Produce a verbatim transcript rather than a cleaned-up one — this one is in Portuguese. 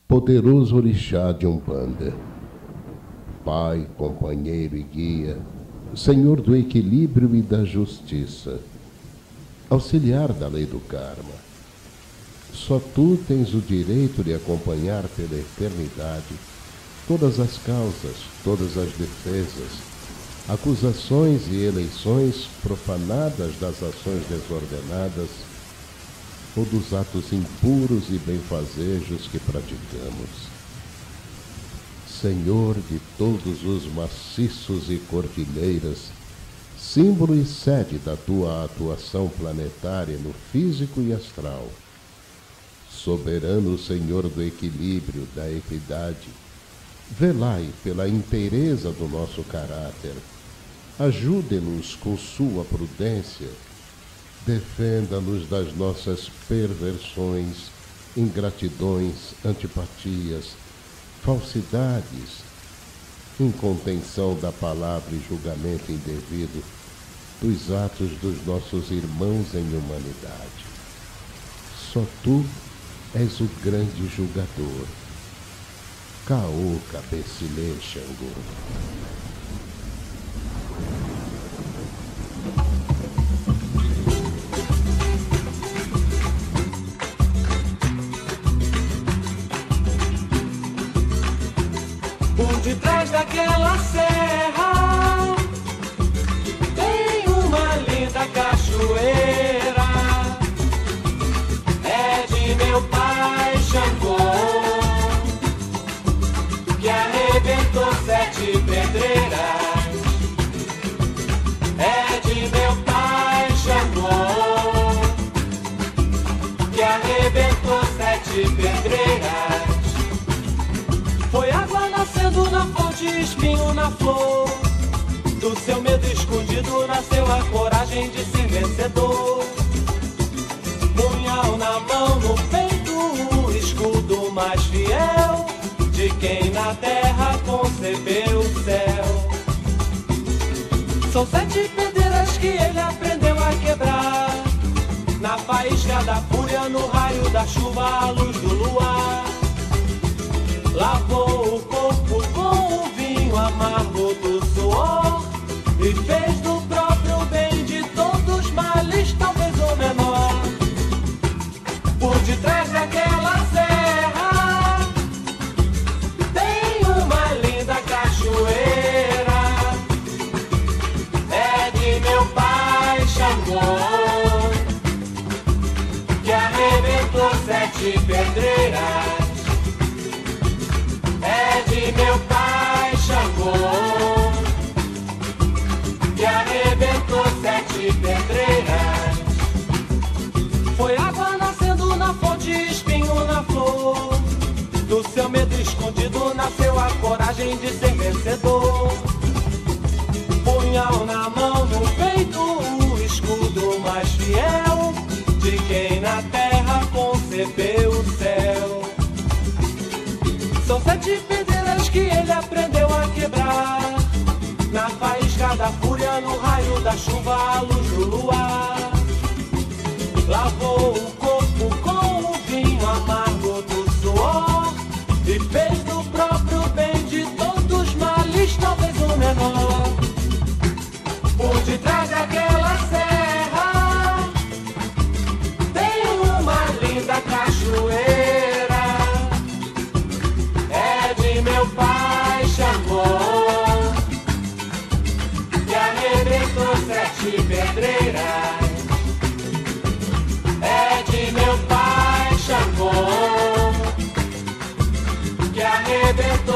Poderoso orixá de Umbanda, Pai, companheiro e guia, Senhor do equilíbrio e da justiça, auxiliar da lei do karma, só tu tens o direito de acompanhar pela eternidade todas as causas, todas as defesas, acusações e eleições profanadas das ações desordenadas ou dos atos impuros e benfazejos que praticamos. Senhor de todos os maciços e cordilheiras, símbolo e sede da tua atuação planetária no físico e astral, soberano Senhor do equilíbrio, da equidade, velai pela inteireza do nosso caráter, ajude-nos com sua prudência, defenda-nos das nossas perversões, ingratidões, antipatias, falsidades, incontenção da palavra e julgamento indevido dos atos dos nossos irmãos em humanidade. Só tu és o grande julgador. Caô Cabecilê Xangô. Por detrás daquela serra tem uma linda cachoeira. É de meu pai Xangô, que arrebentou sete pedreiras. É de meu pai Xangô, que arrebentou sete pedreiras. Foi água nascendo na fonte, espinho na flor. Do seu medo escondido nasceu a coragem de ser vencedor. Punhal na mão, no peito, o escudo mais fiel de quem na terra concebeu o céu. São sete pedreiras que ele aprendeu a quebrar, na faísca da fúria, no raio da chuva, a luz do luar. Lavou o corpo com o vinho amargo do suor e fez do próprio bem de todos males, talvez o menor. Por detrás daquela serra tem uma linda cachoeira. É de meu pai Xangô, que arrebentou sete pedreiras. É de meu pai Xangô, que arrebentou sete pedreiras. Foi água nascendo na fonte, espinho na flor. Do seu medo escondido nasceu a coragem de ser vencedor. Punhal na mão, no peito, o escudo mais fiel de quem na terra concebeu o céu. São sete pedreiras que ele aprendeu a quebrar, na faísca da fúria, no raio da chuva, a luz do luar. Lavou o corpo com o vinho amargo do suor e fez do próprio bem de todos males, talvez o menor. Por detrás daquela serra tem uma linda cachoeira. Meu pai Xangô, que arrebentou sete pedreiras. É de meu pai Xangô, que arrebentou